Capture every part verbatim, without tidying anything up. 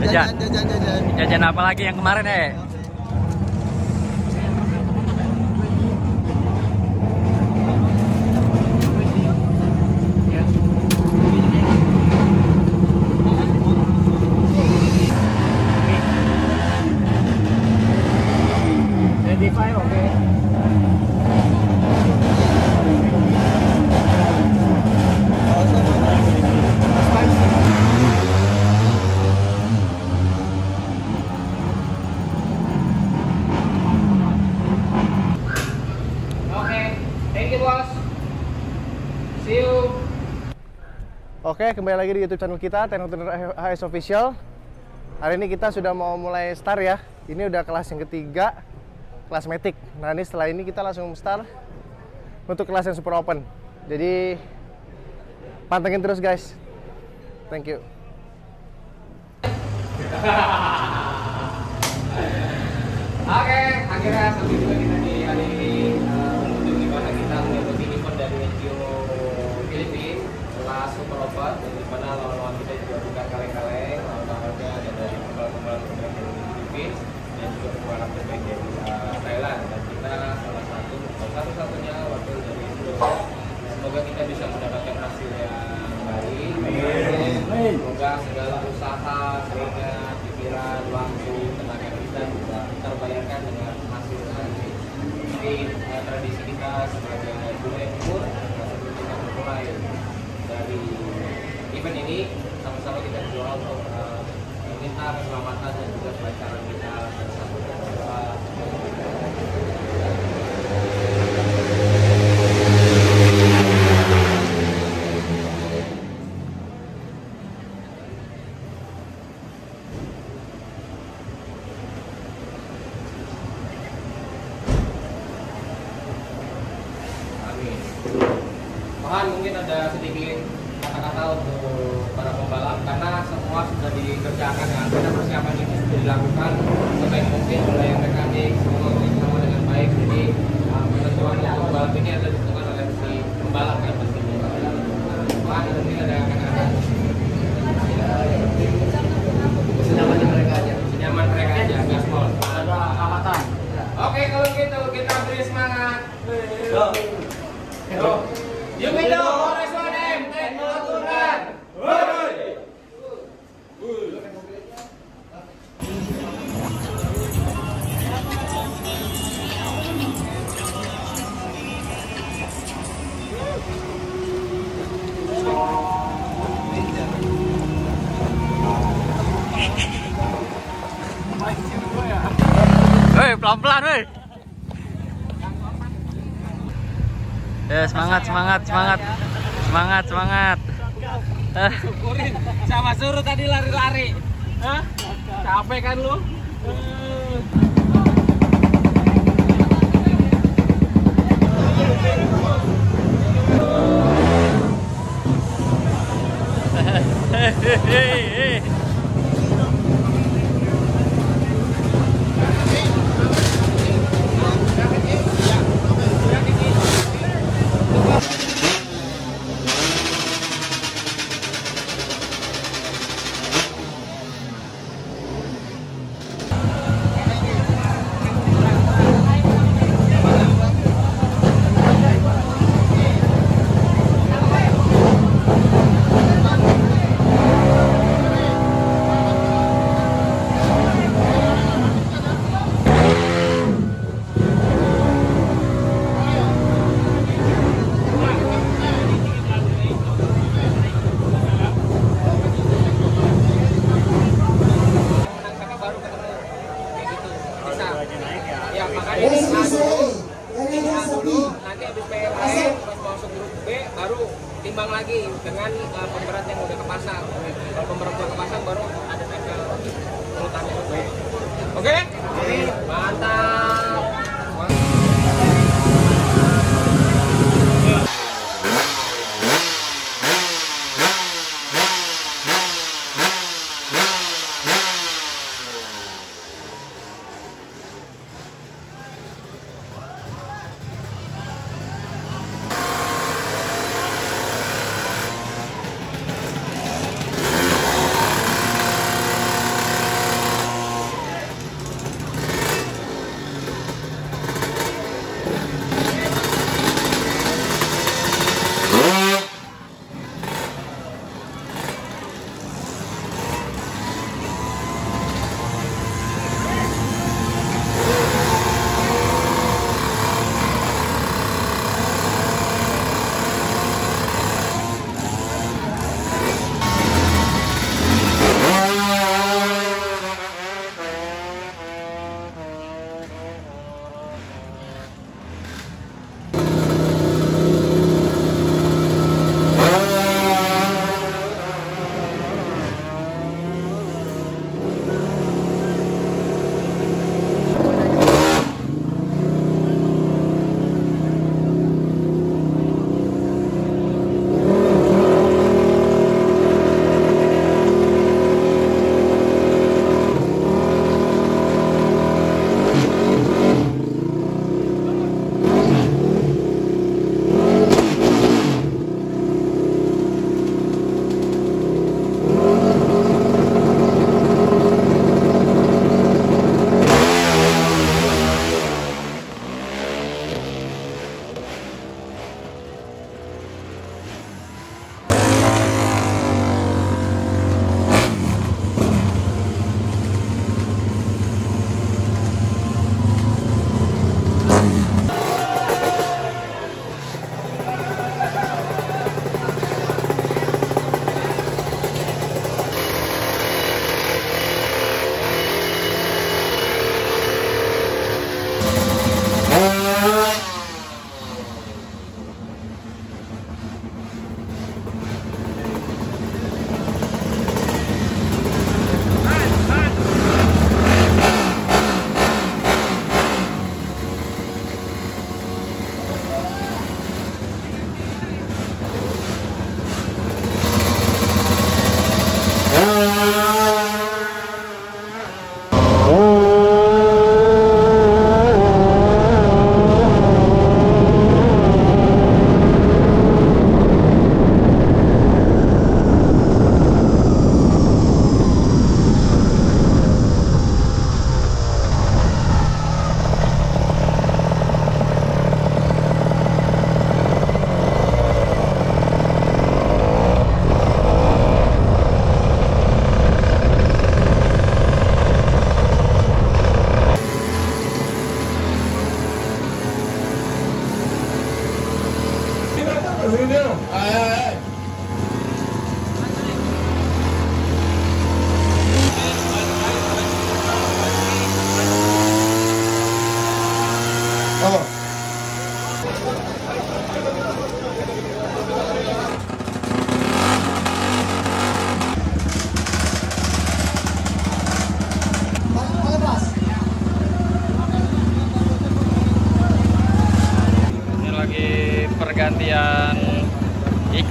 Jajan, jajan, jajan. Jajan apa lagi yang kemarin eh? twenty-five, oke. Oke, kembali lagi di YouTube channel kita, Tekno Tuner H S Official. Hari ini kita sudah mau mulai start ya. Ini udah kelas yang ketiga, kelas Matic. Nah ini setelah ini kita langsung start untuk kelas yang super open. Jadi pantengin terus guys. Thank you. Oke, akhirnya sampai juga kita di hari ini untuk gimana kita mengikuti event dari N G O Filipina kelas super open, di mana lawan-lawan kita juga bukan kaleng-kaleng, lawan-lawannya ada dari pembalap-pembalap terbaik dari Filipina dan juga pembalap terbaik dari uh, Thailand, dan kita salah satu satu-satunya wakil dari Indonesia. Semoga kita bisa mendapatkan hasil yang baik. Amin. Semoga segala usaha, keringat, pikiran, waktu, tenaga kita juga terbayarkan dengan hasil nanti. Jadi uh, tradisi kita sebagai budaya timur, sebelum kita memulai dari event ini, sama-sama kita berdoa untuk uh, meminta keselamatan dan juga kelancaran kita bersama. Mohon mungkin ada sedikit kata-kata untuk para pembalap, karena semua sudah dikerjakan ya, karena persiapan ini sudah dilakukan sebaik mungkin oleh mekanik, semua bersama dengan baik. Jadi penentuan untuk pembalap ini adalah ditentukan oleh si pembalap kan pastinya. Mohon mungkin ada kata-kata senyaman mereka aja, senyaman mereka aja, gaspol. Ada amatan. Oke, kalau gitu kita beri semangat. Yo. Yo. Yuk kita Polres Wadem, Tekno Tuner. Woi. Hei, pelan-pelan woi. Ya, semangat, semangat, semangat, semangat, semangat. Syukurin, sama suruh tadi lari-lari. Hah? Capek kan lu? Hehehe.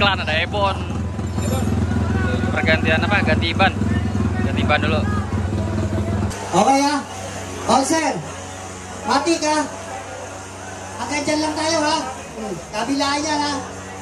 iklan ada Ebon. Pergantian apa? Ganti ban. Ganti ban dulu. Okay ya. Konser. Mati ka. Hanggang dyan lang tayo ha. Kabilaan yan ha.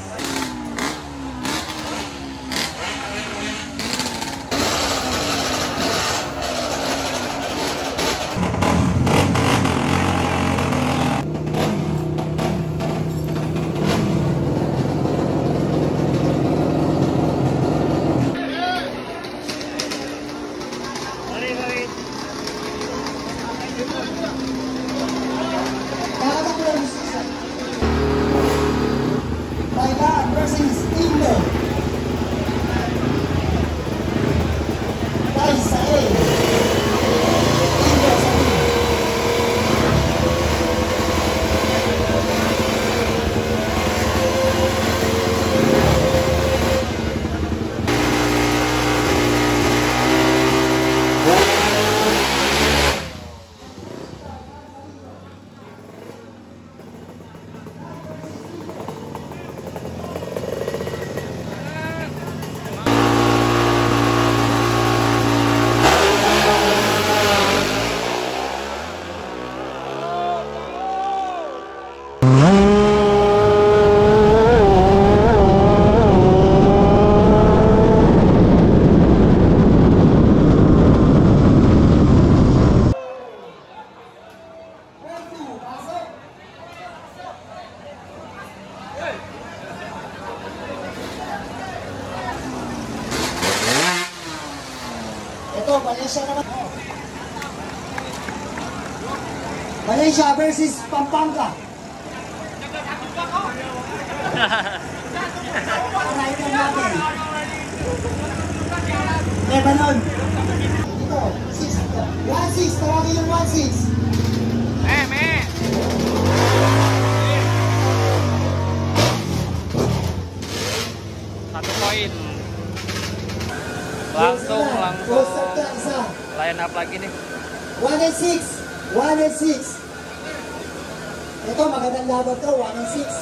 Malaysia naman. Malaysia versus Pampanga. Rider natin. Lebanon. Dito, six. one six, tawagin yung one six. Eh, me. Satu poin. Langsung, langsung line up lagi nih. one and six, one and six. Ito magandang laban to, one and six.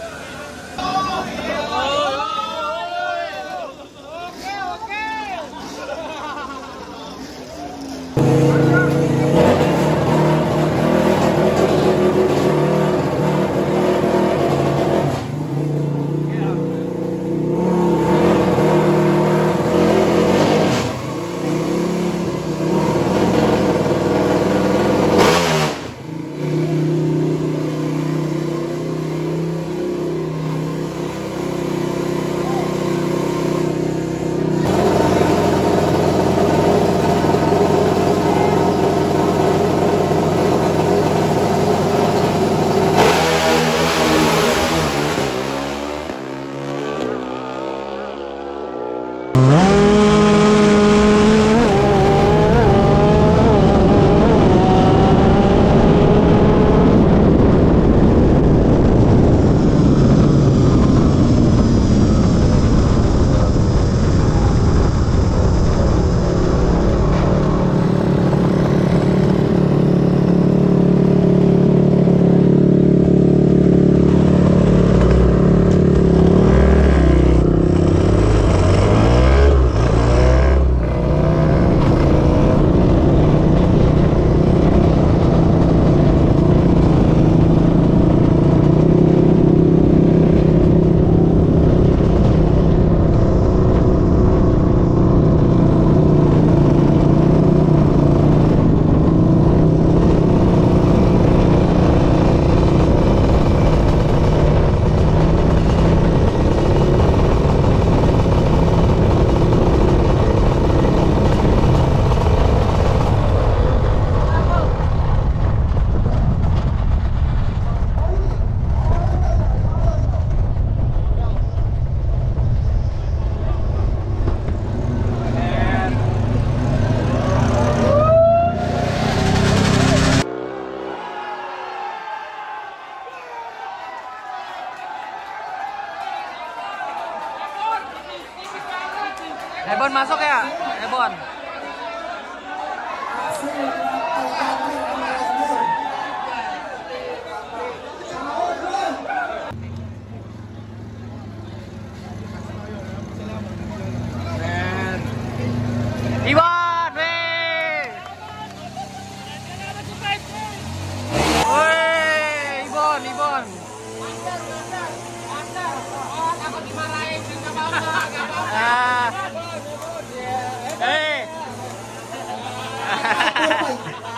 Ebon masuk ya, Ebon.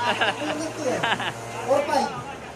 Belum tentu ya. Four five.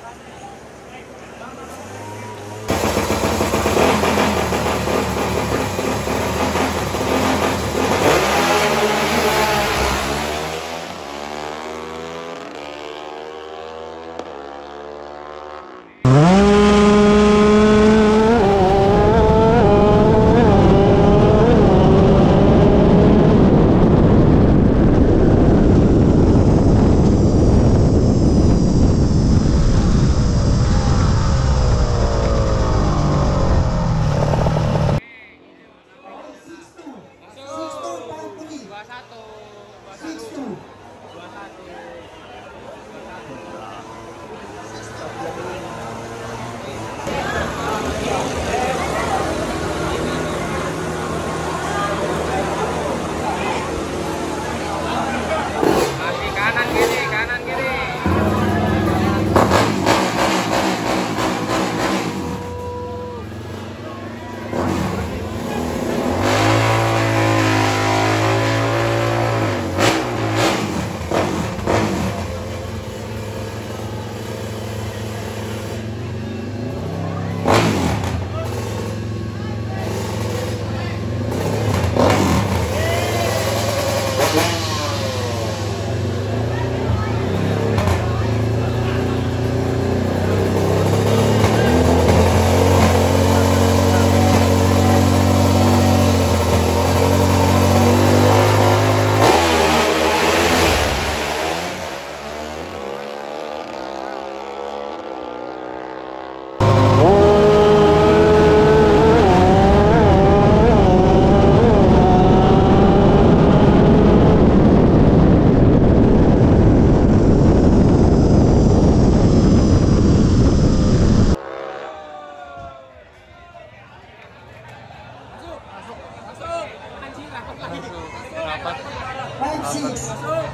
Five six.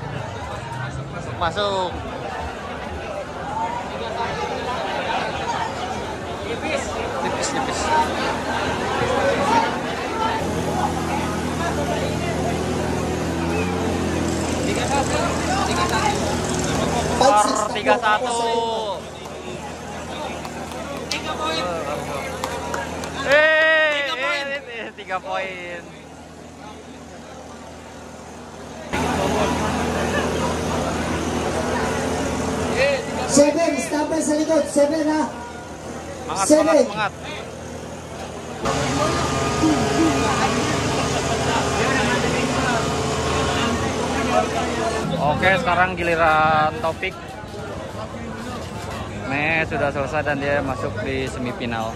Masuk. Tipis. Tipis, tipis. Skor tiga satu. Eh, eh, tiga poin. Seven, standby sa likod. Seven ha. Semangat, Seven. semangat, semangat. Oke, sekarang giliran Topik. Nih sudah selesai dan dia masuk di semifinal.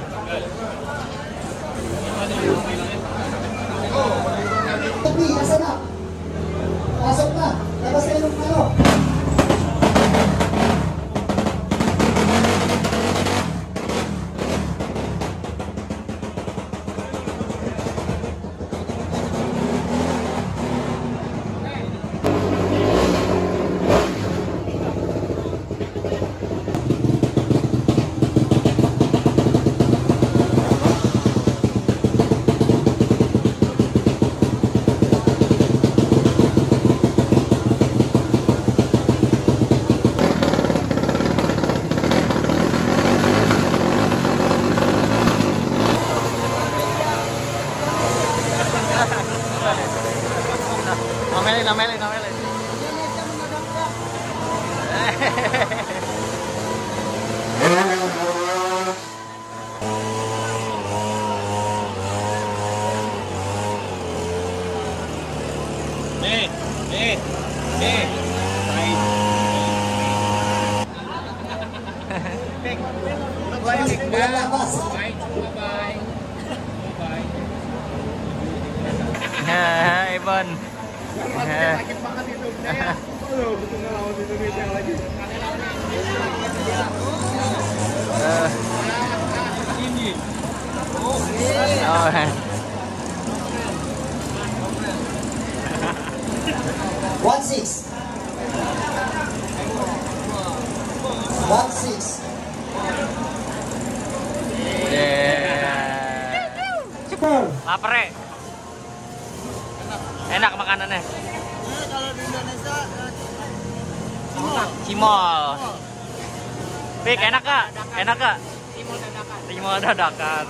Tapi, asa na? Pasok na. Labas na yung ano. Namelin, namelin, namelin. Nih, nih, nih. Walang labas. Bye, bye. Bye. Nah, Ibon. Sakit banget hidupnya. Aduh, betul nggak lawan Indonesia lagi. Ini. Oh. One six. One six. Yeah. Score. Lapar ya? Enak makanannya. Kalau di Indonesia Cimol. Pik, enak kak? Enak kak? Cimol dadakan. Cimol dadakan.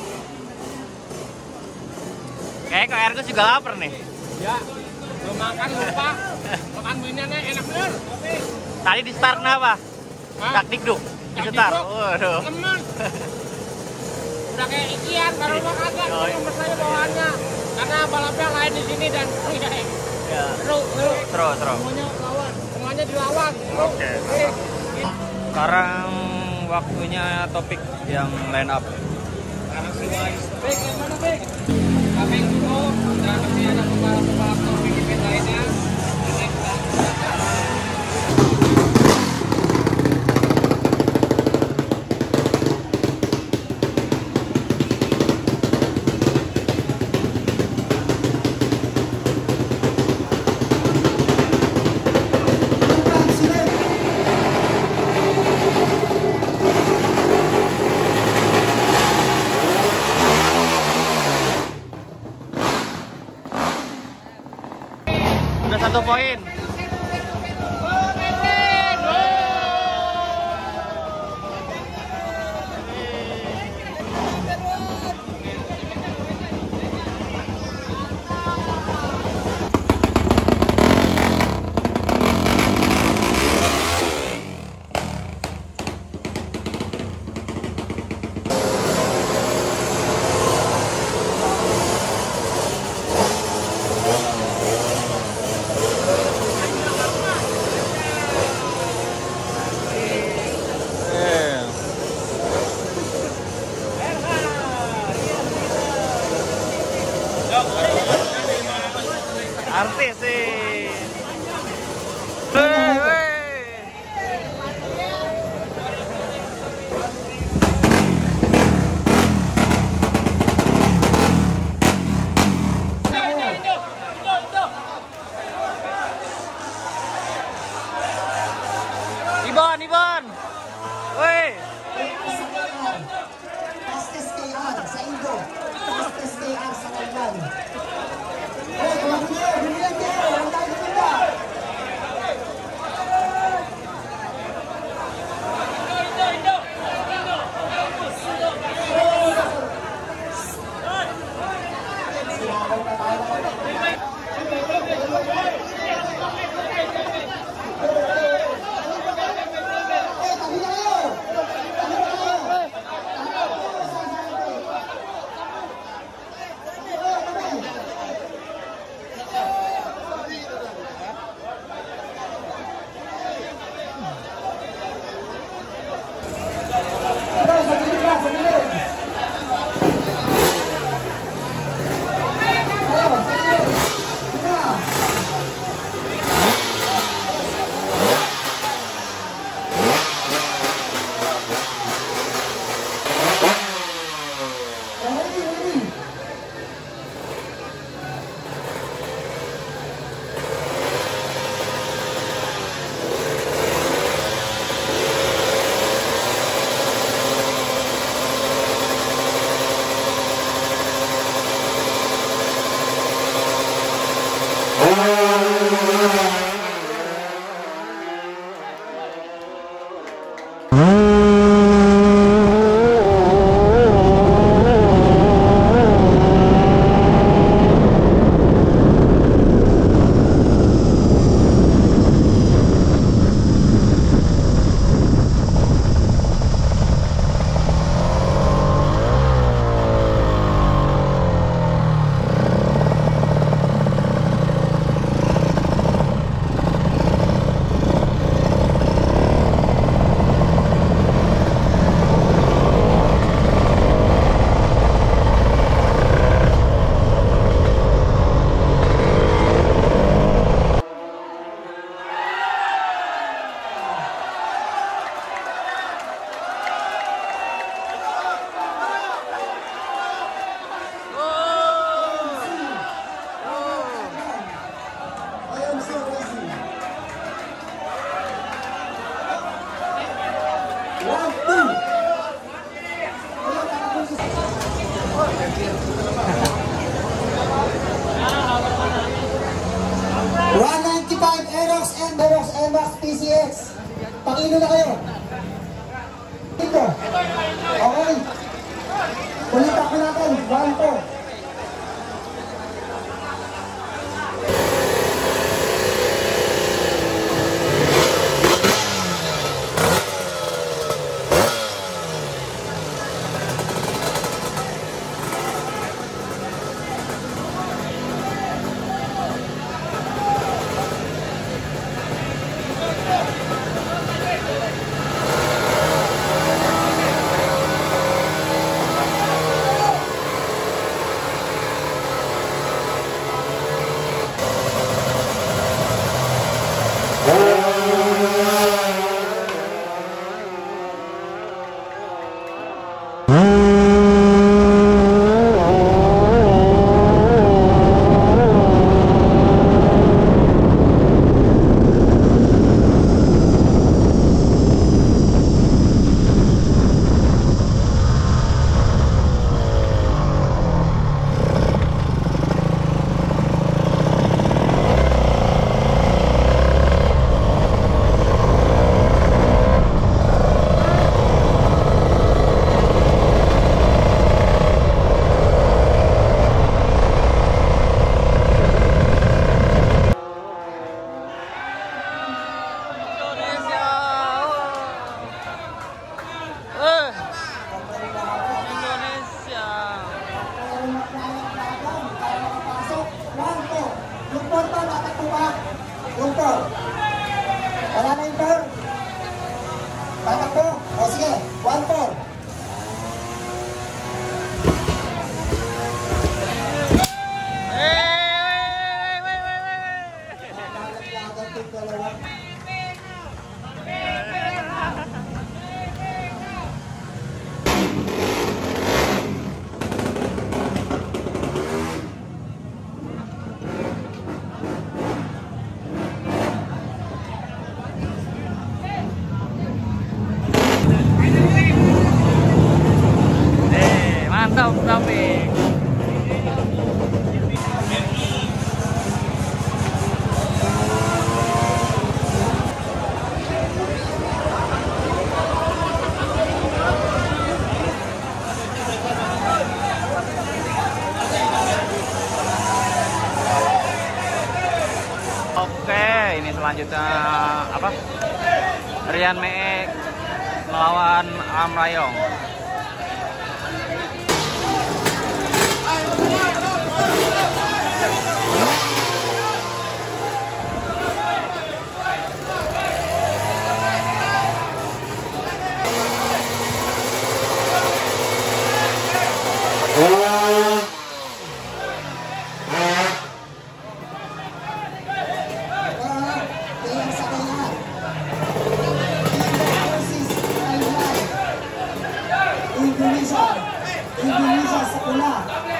Kayaknya Kak Ergus juga lapar nih. Ya, belum makan lupa. Makan minyannya enak bener. Tadi di start kenapa? Hah? Tak dikduk. Di start. Waduh. Temen. Udah kayak ikian, baru mau kagak. Oh, iya. Nomor saya bawaannya. Karena balapnya lain di sini dan Ya. seru, seru. Seru, seru. Semuanya lawan, semuanya dilawan. Seru. Oke. Sekarang waktunya topik yang line up. Baik, yang mana baik? Kami dulu, dan masih ada pembalap-pembalap topik event lainnya. Udah satu poin. Artis sih. Hei, hei. Ibon, Ibon. Woi. S S K R sa Indo. S S K R sa Thailand. Eh, kalau video, video dia, orang tahu juga. Eh, five Aerox and Aerox M Max P C X. Pakilo na kayo. Ito. Okay. Ulitak ko natin. one four. Wala na yung turn. Tatakbo. O sige, one four. Mantap, Taufik. Oke, ini selanjutnya apa? Rian Meek melawan Am Rayong. Indonesia, Indonesia sekolah.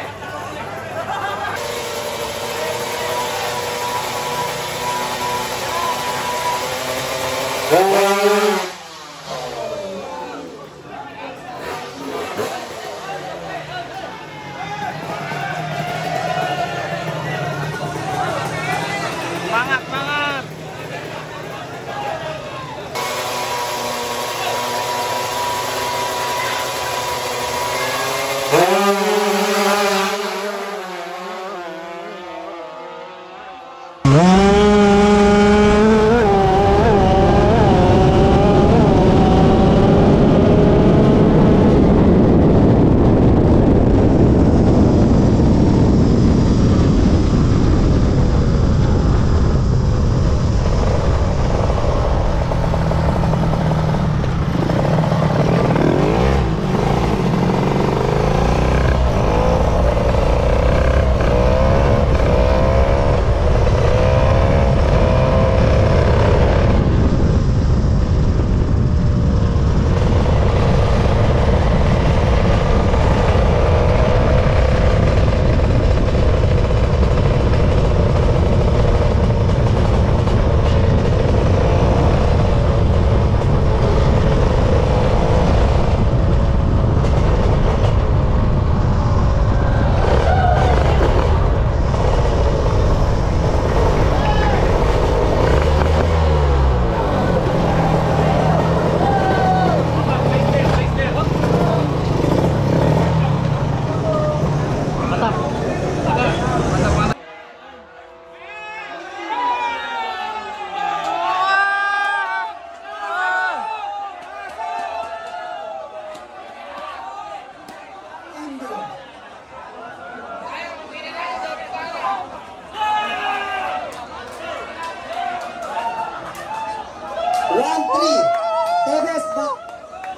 Semangat, semangat.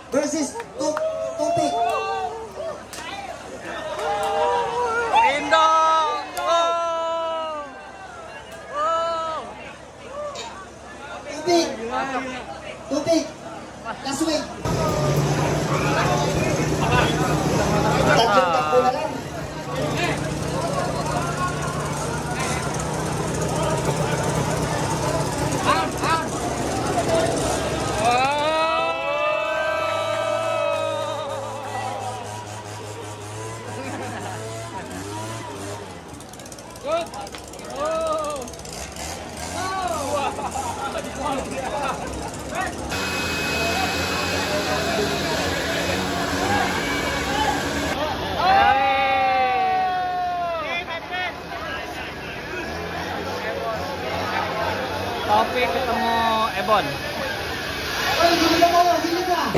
versus Tu- Tupik. Indo. Oh. Oh. Tupik. Tupik. Last wing. Tatlong takbo na lang. Topik ketemu Ebon. Oy, gilid na kayo, gilid na.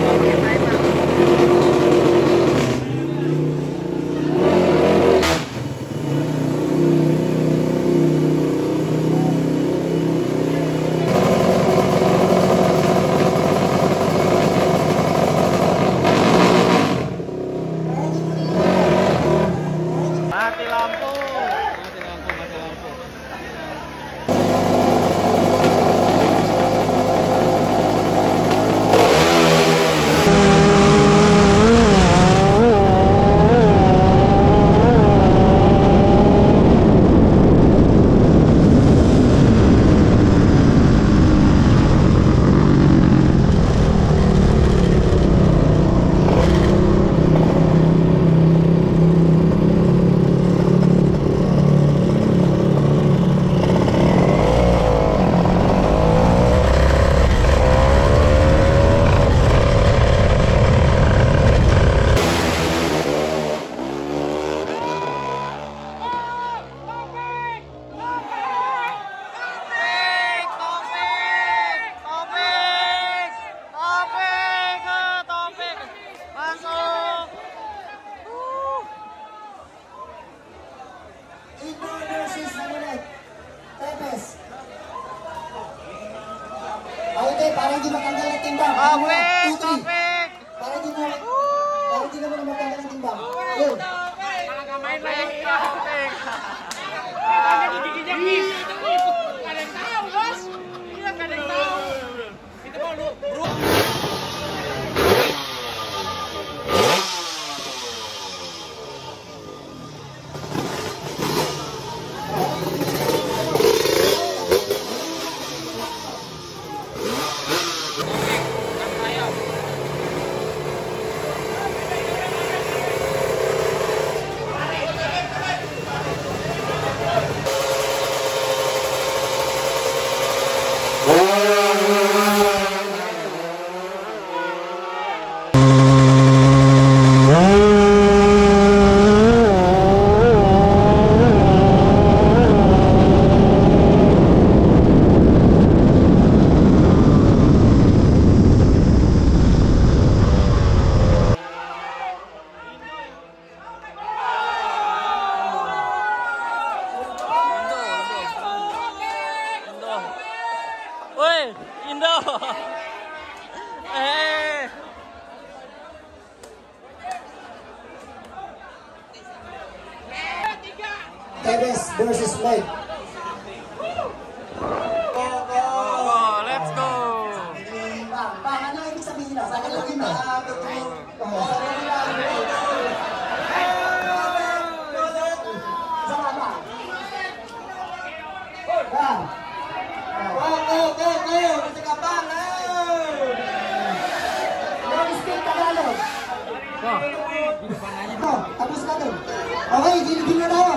Mati lampu. Mati lampu, mati lampu. Indo versus ano ulit? Tepes. Okay, para hindi matanggal ang timbang. Ano na? Two, three. Para hindi mo, para hindi naman matanggal ang timbang. Go. Main na yung Topik. Kita na gigiginya miss. Kadang tahu, bos. Iya kadang tahu. Kita mau lu, bro. Woi, Indo. Eh. Tepes versus Mike. Oh, let's go. Bang, bang, ano ibig sabihin na? Sa kalagin na. Oh, sa kalagin na. Sama ba? Bang. Go, go, go, go! Kasi ka bang, Long speed Tagalog. Oh, tapos na doon. Okay, gilid na tayo.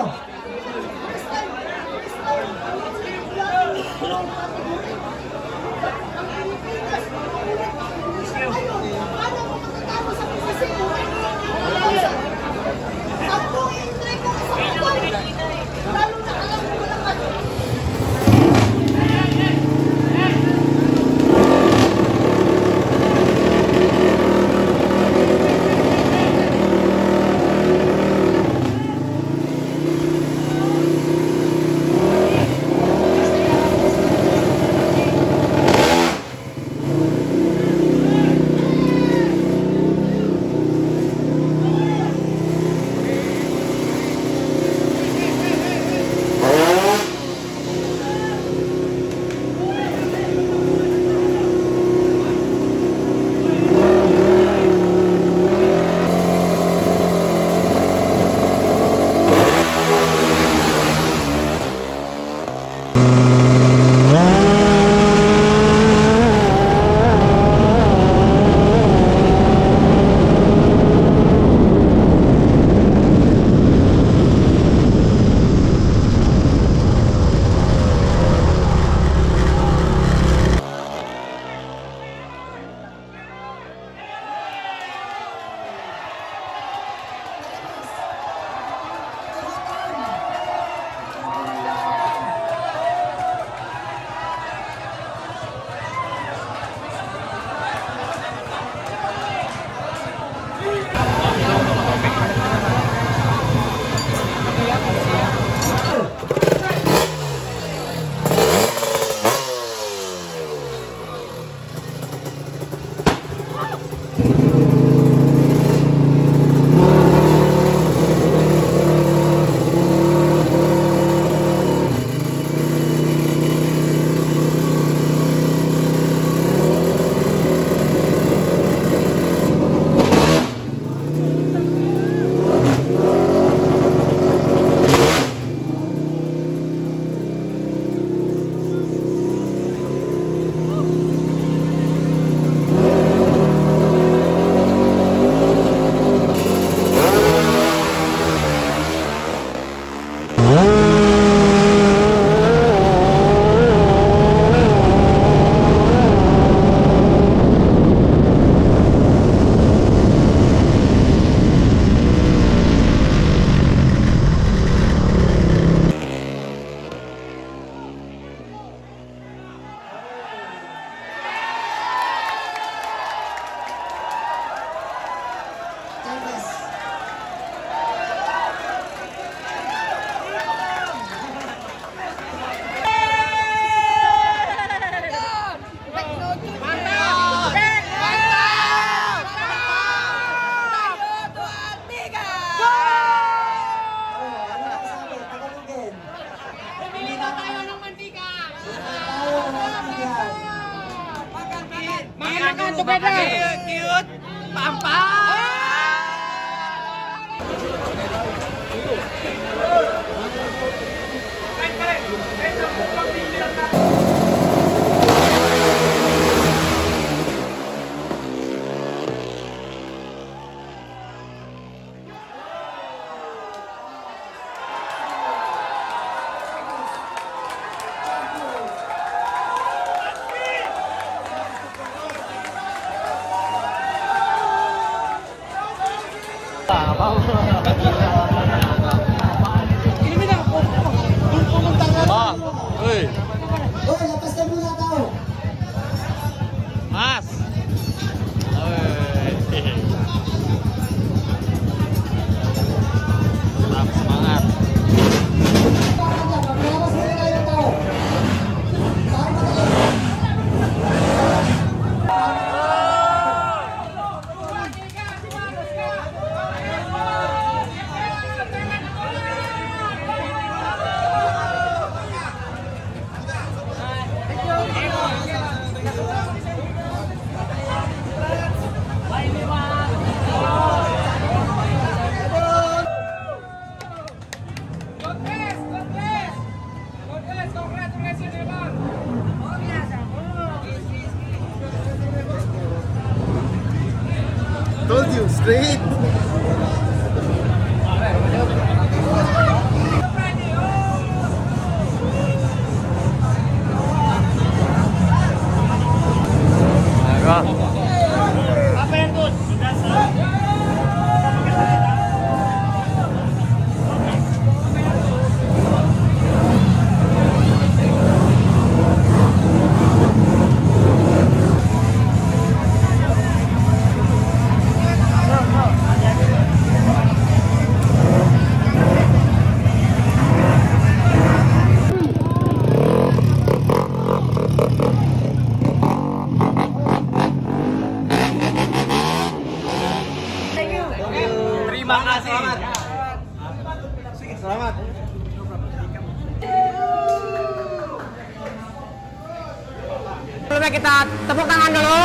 Makan together. Cute. Pampa. Ini minta turun tangan. Ah, woi. Oh, lepaskan dulu kau. Mas. Tetap semangat. Berapa sini kayo tahu? Told you, straight. Apa yang tuh? Sudah selesai. Terima kasih. Selamat. Sebelumnya kita tepuk tangan dulu.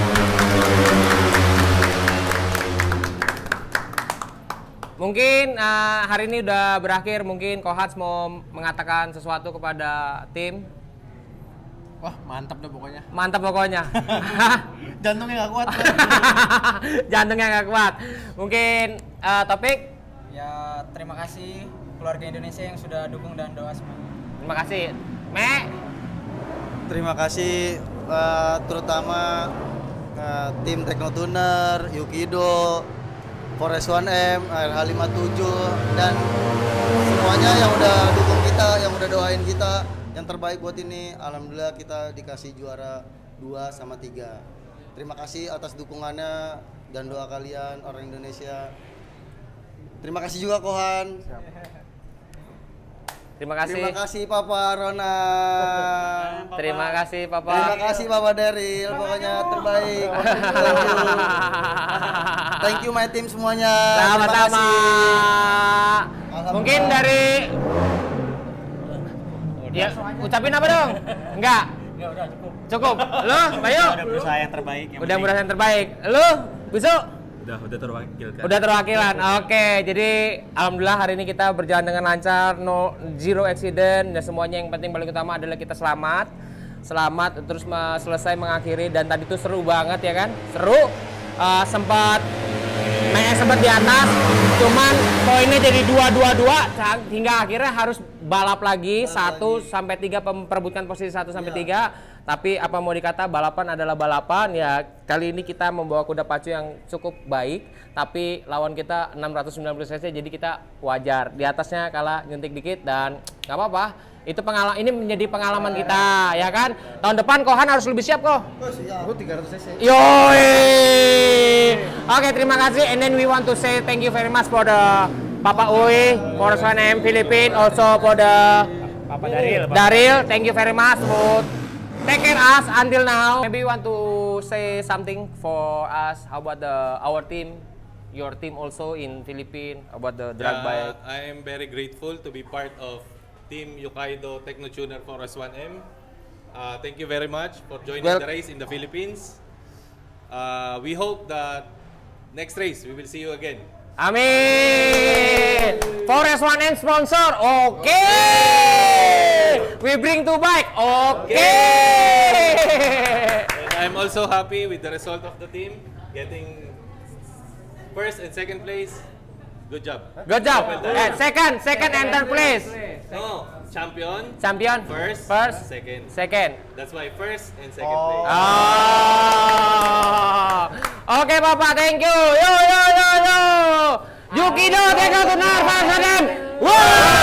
Mungkin uh, hari ini udah berakhir, mungkin Kohats mau mengatakan sesuatu kepada tim. Wah, mantap dah pokoknya. Mantap pokoknya. Jantungnya nggak kuat. Jantungnya nggak kuat. Mungkin uh, topik. Ya, terima kasih keluarga Indonesia yang sudah dukung dan doa semua. Terima kasih. Me. Terima kasih uh, terutama uh, tim Teknotuner, Yukido, Forest One M, R H lima puluh tujuh dan semuanya yang udah dukung kita, yang udah doain kita yang terbaik buat ini. Alhamdulillah kita dikasih juara dua sama tiga. Terima kasih atas dukungannya dan doa kalian orang Indonesia. Terima kasih juga Kohan. Terima kasih. Terima kasih Papa Rona. Terima kasih Papa. Terima kasih Papa Daryl, pokoknya terbaik. Thank you. Thank you my team semuanya. Sama-sama. Mungkin dari ya ucapin apa dong? Enggak. Ya udah cukup. Cukup. Lu, Bayu? Udah berusaha yang terbaik. Yang Udah berusaha yang terbaik. Lu, Bisu? Udah, udah terwakilkan. Udah terwakilan. Oke, jadi alhamdulillah hari ini kita berjalan dengan lancar, no zero accident dan semuanya yang penting paling utama adalah kita selamat. Selamat terus me- selesai mengakhiri dan tadi tuh seru banget ya kan? Seru. Uh, sempat naik sempat di atas, cuman poinnya jadi dua dua dua hingga akhirnya harus balap lagi satu sampai tiga memperebutkan posisi satu sampai tiga. Tapi apa mau dikata, balapan adalah balapan ya. Kali ini kita membawa kuda pacu yang cukup baik, tapi lawan kita enam ratus sembilan puluh cc, jadi kita wajar. Di atasnya kalah nyuntik dikit dan nggak apa-apa. Itu pengalaman, ini menjadi pengalaman kita ya kan. Tahun depan Kohan harus lebih siap kok. Aku tiga ratus cc. Yoi. Oke, terima kasih. And then we want to say thank you very much for the Papa Uy, for Forest One M Philippines, also for the Papa Daryl. Daryl. Thank you very much for take care us until now. Maybe you want to say something for us. How about the our team, your team also in Philippines about the drag Yeah, bike? I am very grateful to be part of Team Yokkaido Technotuner Forest One M. Uh, thank you very much for joining Well- the race in the Philippines. Uh, we hope that next race we will see you again. Amin. Forest One N sponsor. Oke. Okay. We bring two bike. Oke. Okay. And I'm also happy with the result of the team getting first and second place. Good job. Good job. Eh, second, second and third place. No, champion. Champion. First. First. Second. Second. That's why first and second Oh. place. Oh. Oke okay, Bapak, thank you. Yo yo yo yo. Yukido Teknotuner Forest One M. Wow.